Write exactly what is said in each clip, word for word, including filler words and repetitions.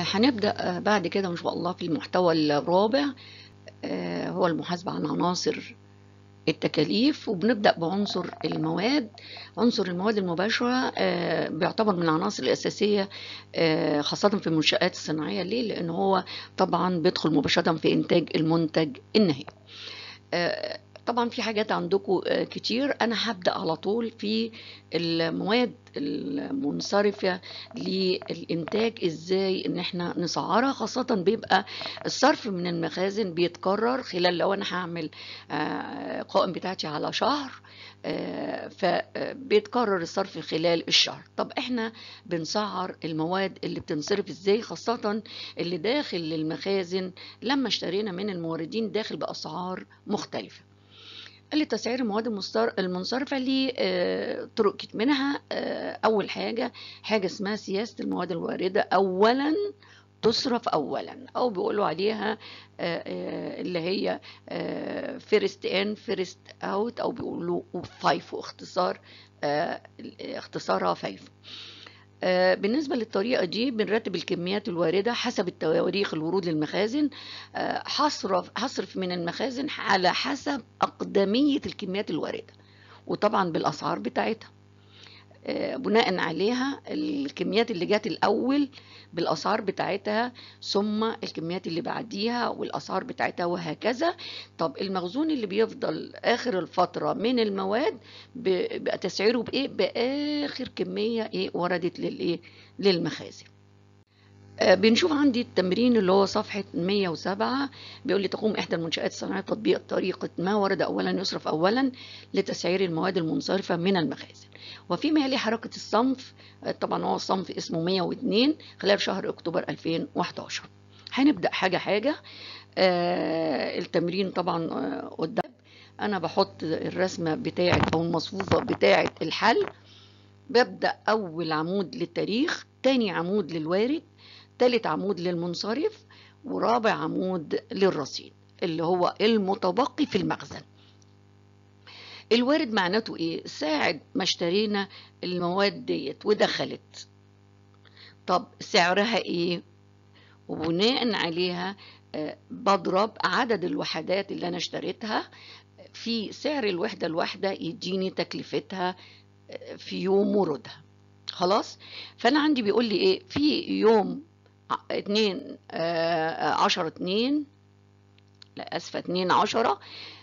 آه، هنبدأ آه، بعد كده إن شاء الله في المحتوى الرابع. آه، هو المحاسبة عن عناصر التكاليف، وبنبدأ بعنصر المواد. عنصر المواد المباشرة آه، بيعتبر من العناصر الأساسية، آه، خاصة في المنشآت الصناعية. ليه؟ لأن هو طبعا بيدخل مباشرة في إنتاج المنتج النهائي. آه، طبعا في حاجات عندكم آه، كتير. انا هبدأ على طول في المواد المنصرفة للإنتاج، ازاي ان احنا نسعرها، خاصة بيبقى الصرف من المخازن بيتكرر خلال، لو انا هعمل آه، قائم بتاعتي على شهر، آه، فبيتكرر الصرف خلال الشهر. طب احنا بنسعر المواد اللي بتنصرف ازاي، خاصة اللي داخل المخازن لما اشترينا من الموردين داخل بأسعار مختلفة. اللي تسعير المواد المنصرفة ليه آه، طرق كتير منها. آه، أول حاجة حاجة اسمها سياسة المواد الواردة، أولا تصرف أولا، أو بيقولوا عليها آه، آه، اللي هي فيرست ان فيرست اوت، أو بيقولوا فايفو، اختصار آه، اختصارها فايفو. آه، بالنسبة للطريقة دي بنرتب الكميات الواردة حسب التواريخ الورود للمخازن. آه، هصرف هصرف من المخازن على حسب أقدمية الكميات الواردة، وطبعا بالأسعار بتاعتها. آه، بناء عليها الكميات اللي جات الأول بالأسعار بتاعتها، ثم الكميات اللي بعديها والأسعار بتاعتها، وهكذا. طب المخزون اللي بيفضل آخر الفترة من المواد بيبقى تسعيره بإيه؟ بآخر كمية إيه وردت للإيه للمخازن. آه، بنشوف عندي التمرين اللي هو صفحة مية وسبعة، بيقول لي تقوم إحدى المنشآت الصناعية تطبيق طريقة ما ورد أولا يصرف أولا لتسعير المواد المنصرفة من المخازن، وفيما يلي حركة الصنف. آه، طبعا هو الصنف اسمه مية واثنين خلال شهر أكتوبر ألفين وحداشر. هنبدأ حاجة حاجة. آه، التمرين طبعا آه، قدام أنا بحط الرسمة بتاعة أو المصفوفة بتاعة الحل. ببدأ أول عمود للتاريخ، تاني عمود للوارد، تالت عمود للمنصرف، ورابع عمود للرصيد اللي هو المتبقي في المخزن. الوارد معناته ايه؟ ساعة ما اشترينا المواد ديت ودخلت، طب سعرها ايه؟ وبناء عليها آه، بضرب عدد الوحدات اللي انا اشتريتها في سعر الوحدة الواحدة، يديني تكلفتها آه، في يوم ورودها. خلاص. فانا عندي بيقول لي ايه في يوم اتنين عشرة اتنين، لا اسفة اتنين عشرة،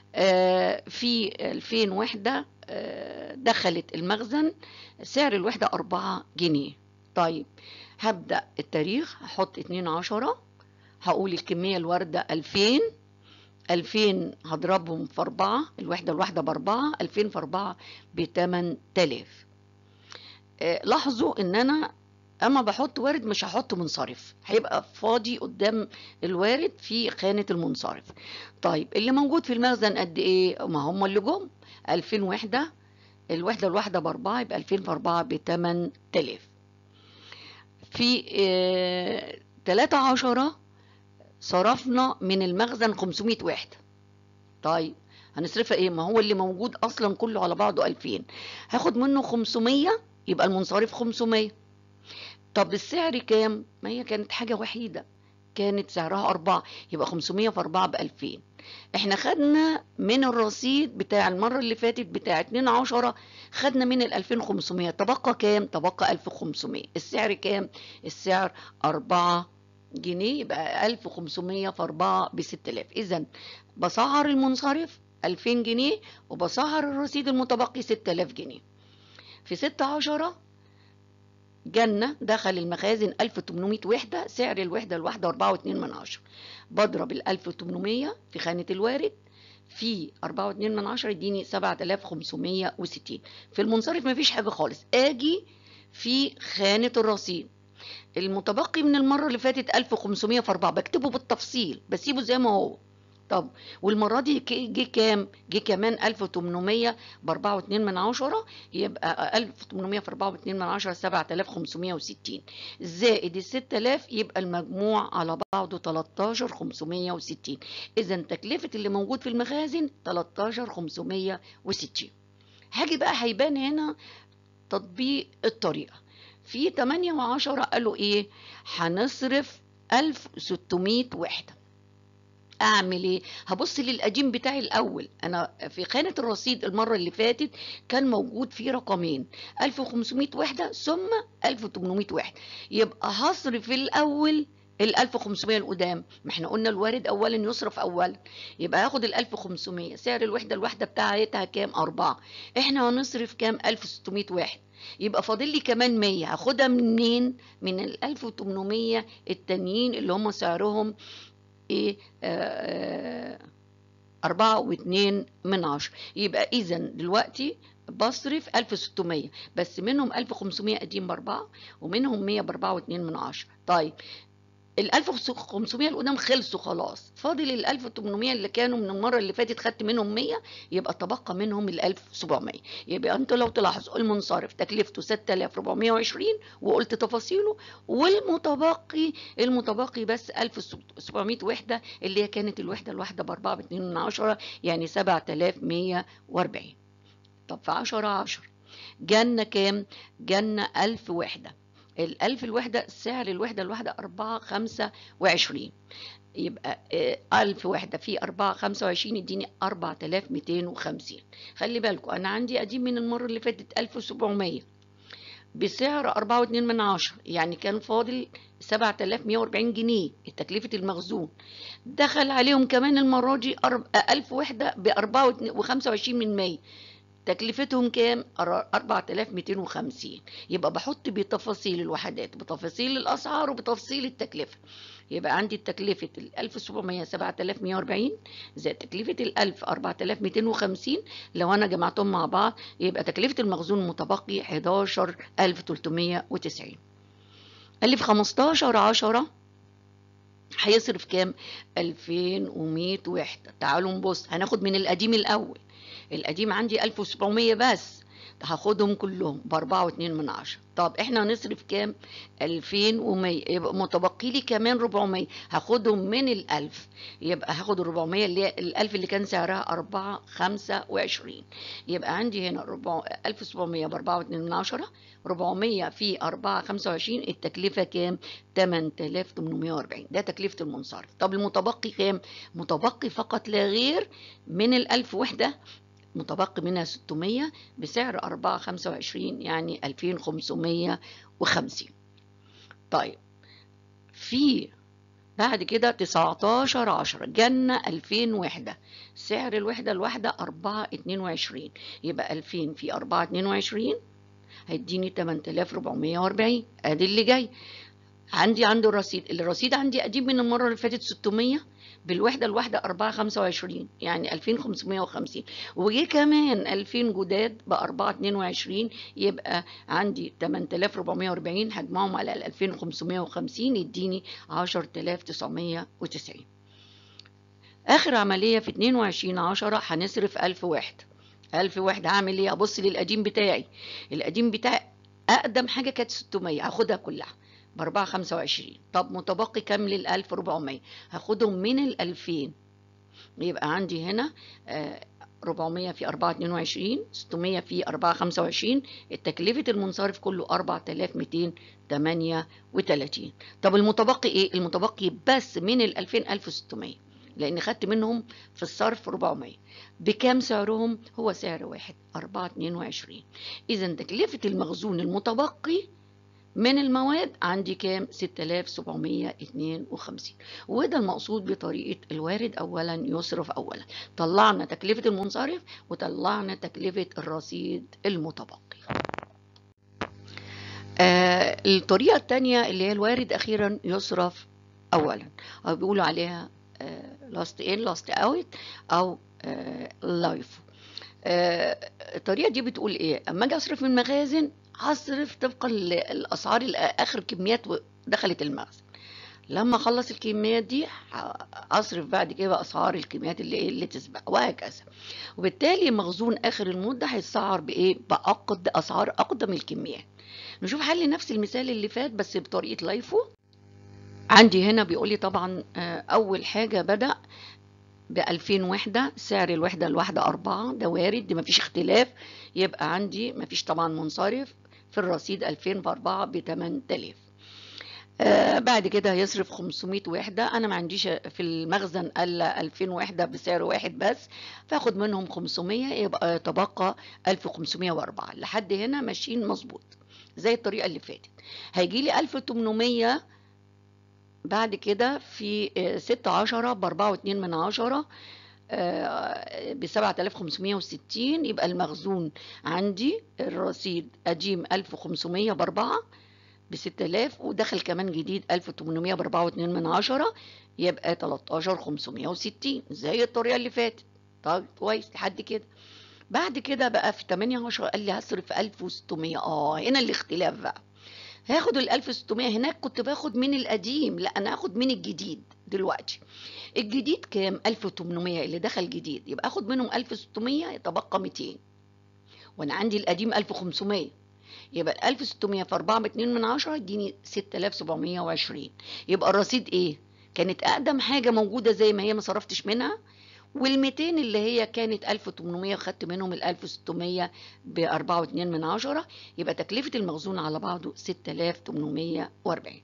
في ألفين وحدة آه، دخلت المخزن، سعر الوحدة أربعة جنيه. طيب هبدأ التاريخ، هحط اتنين عشرة، هقول الكمية الواردة ألفين. ألفين هضربهم في أربعة، الوحدة الواحدة بأربعة، ألفين في أربعة بتمن تلاف. آه، لاحظوا ان انا اما بحط وارد مش هحط منصرف، هيبقى فاضي قدام الوارد في خانة المنصرف. طيب اللي موجود في المخزن قد ايه؟ ما هم اللي جم ألفين وحدة، الوحدة الواحدة بأربعة، يبقى ألفين في أربعة بتمن تلاف. في اه تلاتة عشرة صرفنا من المخزن خمسمية وحدة. طيب هنصرفها ايه؟ ما هو اللي موجود اصلا كله على بعضه ألفين، هاخد منه خمسمية، يبقى المنصرف خمسمية. طب السعر كام؟ ما هي كانت حاجة وحيدة، كانت سعرها أربعة، يبقى خمسمية في أربعة بألفين. احنا خدنا من الرصيد بتاع المرة اللي فاتت بتاع اتنين عشرة، خدنا من الألفين خمسمية، تبقى كام؟ تبقى ألف وخمسمية. السعر كام؟ السعر أربعة جنيه، يبقى ألف وخمسمية في أربعة بستلاف. إذا بسعر المنصرف ألفين جنيه، وبسعر الرصيد المتبقي ستلاف جنيه. في ستة عشرة جنة دخل المخازن ألف وتمنمية وحدة، سعر الوحدة الواحدة أربعة واتنين من عشرة. بضرب ال ألف وتمنمية في خانة الوارد في أربعة واتنين من عشرة، يديني سبعة آلاف وخمسمية وستين. في المنصرف مفيش حاجة خالص. اجي في خانة الرصيد، المتبقي من المرة اللي فاتت ألف وخمسمية في أربعة، بكتبه بالتفصيل بسيبه زي ما هو. طب والمرة دي جه كام؟ جه كمان ألف وتمنمية ب أربعة واتنين من عشرة، يبقى ألف وتمنمية في أربعة واتنين من عشرة سبعة آلاف وخمسمية وستين، زائد ال ستلاف، يبقى المجموع على بعضه تلتاشر ألف وخمسمية وستين. إذا تكلفة اللي موجود في المخازن تلتاشر ألف وخمسمية وستين. هاجي بقى هيبان هنا تطبيق الطريقة. في تمانية وعشرة قالوا ايه؟ هنصرف ألف وستمية وحدة. اعمل ايه؟ هبص للقديم بتاعي الاول. انا في خانة الرصيد المرة اللي فاتت كان موجود فيه رقمين، ألف وخمسمية وحدة ثم ألف وتمنمية وحدة، يبقى هصرف الاول ال ألف وخمسمية القدام. ما احنا قلنا الوارد اولا يصرف اولا، يبقى هاخد ال ألف وخمسمية، سعر الوحدة الواحدة بتاعتها كام؟ أربعة. احنا هنصرف كام؟ ألف وستمية واحد، يبقى فاضل لي كمان مية. هاخدها منين؟ من ال ألف وتمنمية التانيين اللي هم سعرهم ايه؟ آه أربعة واتنين من عشرة. يبقى إذا دلوقتي بصرف ألف وستمية، بس منهم ألف وخمسمية قديم بأربعة، ومنهم مية بأربعة واتنين من عشرة. طيب ال ألف وخمسمية القدام خلصوا خلاص، فاضل ال ألف وتمنمية اللي كانوا من المره اللي فاتت خدت منهم مية، يبقى تبقى منهم ال ألف وسبعمية. يبقى انتوا لو تلاحظوا المنصرف تكلفته ستة آلاف وأربعمية وعشرين وقلت تفاصيله، والمتبقي المتبقي بس ألف وسبعمية وحده، اللي هي كانت الوحده الواحده ب أربعة واتنين من عشرة، يعني سبعة آلاف ومية وأربعين. طب في عشرة عشرة جالنا كام؟ جالنا ألف وحده. الألف الوحدة سعر الوحدة الواحدة أربعة خمسة وعشرين، يبقى ألف وحدة في أربعة خمسة وعشرين يديني أربعة آلاف ميتين وخمسين. خلي بالكم أنا عندي قديم من المرة اللي فاتت ألف وسبعمية بسعر أربعة واتنين من عشرة، يعني كان فاضل سبعة آلاف ومية وأربعين جنيه تكلفة المخزون. دخل عليهم كمان المرة دي ألف وحدة ب أربعة وخمسة وعشرين من مية، تكلفتهم كام؟ أربعة آلاف وميتين وخمسين. يبقى بحط بتفاصيل الوحدات، بتفاصيل الأسعار، وبتفاصيل التكلفة. يبقى عندي التكلفة ال ألف وسبعمية سبعة آلاف ومية وأربعين، زائد تكلفة ال ألف أربعة آلاف وميتين وخمسين. لو أنا جمعتهم مع بعض يبقى تكلفة المخزون المتبقي حداشر ألف وتلتمية وتسعين. اللي في خمستاشر عشرة هيصرف كام؟ ألفين ومية وحدة. تعالوا نبص، هناخد من القديم الأول. القديم عندي ألف وسبعمية بس، هاخدهم كلهم ب أربعة واتنين من عشرة. طب احنا هنصرف كام؟ ألفين ومية، يبقى متبقي لي كمان أربعمية، هاخدهم من الألف. يبقى هاخد أربعمية اللي هي الألف اللي كان سعرها أربعة خمسة وعشرين. يبقى عندي هنا ألف وسبعمية ب أربعة واتنين من عشرة، أربعمية في أربعة خمسة وعشرين، التكلفة كام؟ تمن آلاف وتمنمية وأربعين. ده تكلفة المنصرف. طب المتبقي كام؟ متبقي فقط لا غير من الألف وحدة متبقي منها ستمية بسعر أربعة خمسة وعشرين، يعني ألفين وخمسمية وخمسين. طيب في بعد كده تسعتاشر عشرة جالنا ألفين وحدة، سعر الوحدة الواحدة أربعة اتنين وعشرين، يبقى ألفين في أربعة اتنين وعشرين هيديني تمن آلاف وأربعمية وأربعين. ادي اللي جاي عندي. عنده الرصيد، الرصيد عندي قديم من المرة اللي فاتت ستمية بالوحدة الواحدة أربعة خمسة وعشرين، يعني ألفين وخمسمية وخمسين، وجي كمان ألفين جداد ب أربعة اتنين وعشرين، يبقى عندي تمن آلاف وأربعمية وأربعين، هجمعهم على ال ألفين وخمسمية وخمسين يديني عشرة آلاف وتسعمية وتسعين. آخر عملية في اتنين وعشرين عشرة هنصرف ألف وحدة. ألف وحدة هعمل ايه؟ ابص للقديم بتاعي. القديم بتاعي أقدم حاجة كانت ستمية، هاخدها كلها ب أربعة خمسة وعشرين. طب متبقي كام للألف؟ أربعمية، هاخدهم من الألفين. يبقى عندي هنا أربعمية في أربعة اتنين وعشرين، ستمية في أربعة خمسة وعشرين، التكلفة المنصرف كله أربعة آلاف وميتين وتمنية وتلاتين. طب المتبقي ايه؟ المتبقي بس من الألفين ألف وستمية، لأن خدت منهم في الصرف أربعمية. بكام سعرهم؟ هو سعر واحد، أربعة اتنين وعشرين. إذا تكلفة المخزون المتبقي من المواد عندي كام؟ ستة آلاف وسبعمية واتنين وخمسين. وده المقصود بطريقة الوارد أولا يصرف أولا. طلعنا تكلفة المنصرف وطلعنا تكلفة الرصيد المتبقي. آه الطريقة الثانية اللي هي الوارد أخيرا يصرف أولا، أو بيقولوا عليها آه last in last out أو آه life. آه الطريقة دي بتقول إيه؟ أما أجي أصرف من المخازن هصرف طبقا للأسعار آخر كميات دخلت المخزن. لما أخلص الكميات دي أصرف بعد كده أسعار الكميات اللي اللي تسبق، وهكذا. وبالتالي مخزون آخر المدة هيتسعر بإيه؟ بأقد أسعار أقدم الكميات. نشوف حل نفس المثال اللي فات بس بطريقة لايفو. عندي هنا بيقول لي طبعا أول حاجة بدأ بألفين وحدة، سعر الوحدة الواحدة أربعة، ده وارد، دي مفيش اختلاف. يبقى عندي مفيش طبعا منصرف في الرصيد ألفين في أربعة بتمن آلاف. آه بعد كده هيصرف خمسمية وحدة. أنا ما عنديش في المخزن إلا ألفين وحدة بسعر واحد بس، فاخد منهم خمسمية، يبقى يتبقى ألف وخمسمية وأربعة. لحد هنا ماشيين مظبوط زي الطريقة اللي فاتت. هيجي لي ألف وتمنمية بعد كده في ستة عشرة بأربعة واتنين من عشرة ب سبعة آلاف وخمسمية وستين. يبقى المخزون عندي الرصيد قديم ألف وخمسمية بأربعة بستة آلاف، ودخل كمان جديد ألف وتمنمية بأربعة واتنين من عشرة، يبقى تلتاشر خمسمية وستين زي الطريقة اللي فاتت. طيب كويس لحد كده. بعد كده بقى في تمانية عشرة قال لي هصرف ألف وستمية. اه هنا الاختلاف بقى. هاخد ال ألف وستمية، هناك كنت باخد من القديم، لا انا هاخد من الجديد دلوقتي. الجديد كام؟ ألف وتمنمية اللي دخل جديد، يبقى اخد منهم ألف وستمية يتبقى ميتين، وانا عندي القديم ألف وخمسمية، يبقى ال ألف وستمية في أربعة واتنين من عشرة يديني ستة آلاف وسبعمية وعشرين. يبقى الرصيد ايه؟ كانت اقدم حاجه موجوده زي ما هي ما صرفتش منها، وال200 اللي هي كانت ألف وتمنمية خدت منهم ال ألف وستمية ب أربعة واتنين من عشرة، يبقى تكلفه المخزون على بعضه ستة آلاف وتمنمية وأربعين.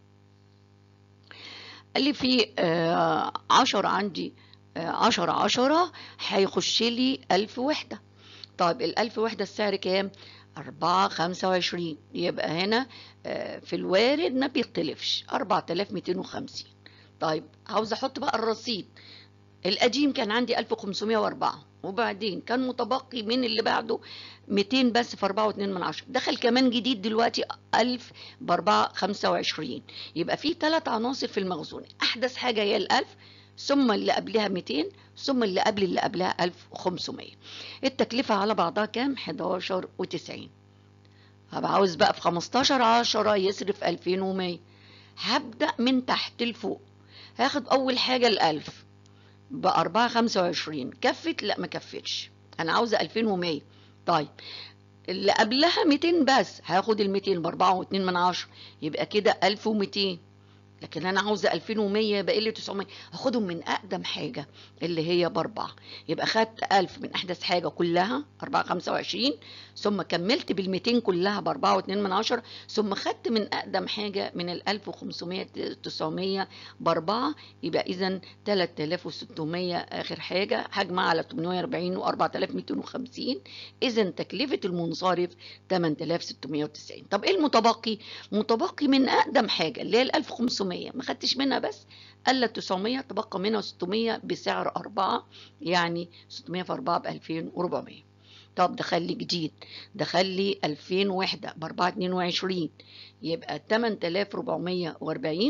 قال لي في آه عشرة عندي، آه عشرة عشرة هيخش لي ألف وحده. طيب الألف وحده السعر كام؟ أربعة خمسة وعشرين. يبقى هنا آه في الوارد ما بيختلفش أربعة آلاف وميتين وخمسين. طيب عاوز احط بقى الرصيد. القديم كان عندي ألف وخمسمية وأربعة، وبعدين كان متبقي من اللي بعده ميتين بس في أربعة واتنين من عشرة، دخل كمان جديد دلوقتي ألف ب أربعة خمسة وعشرين. يبقى في ثلاث عناصر في المخزون، احدث حاجه هي الألف، ثم اللي قبلها ميتين، ثم اللي قبل اللي قبلها ألف وخمسمية. التكلفه على بعضها كام؟ حداشر وتسعين. هبقى عاوز بقى في خمستاشر عشرة يصرف ألفين ومية. هبدأ من تحت لفوق. هاخد أول حاجة الألف بأربعة خمسة وعشرين، كفت؟ لا ما كفتش، أنا عاوزة ألفين ومية. طيب اللي قبلها ميتين بس، هاخد الميتين بأربعة واتنين من عشرة، يبقى كده ألف وميتين. لكن انا عاوزه ألفين ومية، باقي لي تسعمية، هاخدهم من اقدم حاجه اللي هي باربعه. يبقى خدت ألف من احدث حاجه كلها أربعة خمسة وعشرين، ثم كملت بالميتين كلها بأربعة واتنين من عشرة، ثم خدت من اقدم حاجه من الألف وخمسمية تسعمية باربعه، يبقى اذا تلاتة آلاف وستمية اخر حاجه، هجمع على تمنمية وأربعين وأربعة آلاف وميتين وخمسين، اذا تكلفه المنصرف تمنية آلاف وستمية وتسعين. طب ايه المتبقي؟ متبقي من اقدم حاجه اللي هي ال ألف وخمسمية، ما خدتش منها بس الا تسعمية، تبقى منها ستمية بسعر أربعة، يعني ستمية في أربعة ب ألفين وأربعمية. طب دخل لي جديد، دخل لي ألفين وحده ب أربعة اتنين وعشرين، يبقى تمنية آلاف وأربعمية وأربعين.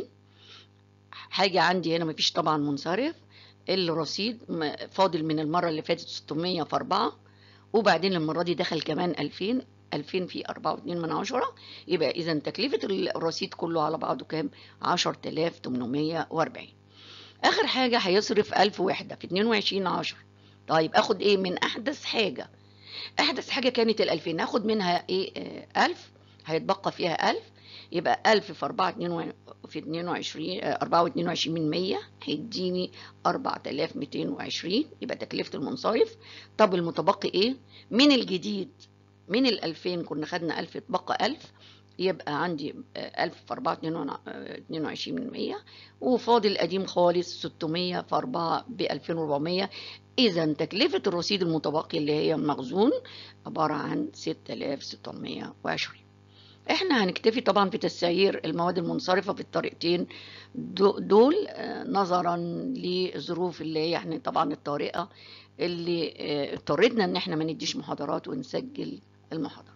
حاجه عندي هنا مفيش طبعا منصرف، الرصيد فاضل من المره اللي فاتت ستمية في أربعة، وبعدين المره دي دخل كمان ألفين، ألفين في أربعة واتنين من عشرة، يبقى اذا تكلفه الرصيد كله على بعضه كام؟ عشرة آلاف وتمنمية وأربعين. اخر حاجه هيصرف ألف وحده في اتنين وعشرين عشرة. طيب اخد ايه من احدث حاجه؟ احدث حاجه كانت الألفين، ناخد منها ايه؟ آه ألف، هيتبقى فيها ألف، يبقى ألف في أربعة في اتنين وعشرين، أربعة واتنين وعشرين من مية هيديني أربعة آلاف وميتين وعشرين، يبقى تكلفه المنصرف. طب المتبقي ايه من الجديد؟ من الألفين كنا خدنا ألف، يتبقى ألف، يبقى عندي ألف في أربعة اتنين وعشرين من مية، وفاضل القديم خالص ستمية في أربعة ب ألفين وأربعمية. إذا تكلفة الرصيد المتبقي اللي هي المخزون عبارة عن ستة آلاف وستمية وعشرين. احنا هنكتفي طبعا في تسعير المواد المنصرفة في الطريقتين دول نظرا لظروف اللي هي يعني طبعا الطريقة اللي اضطرينا ان احنا ما نديش محاضرات ونسجل المحاضرات.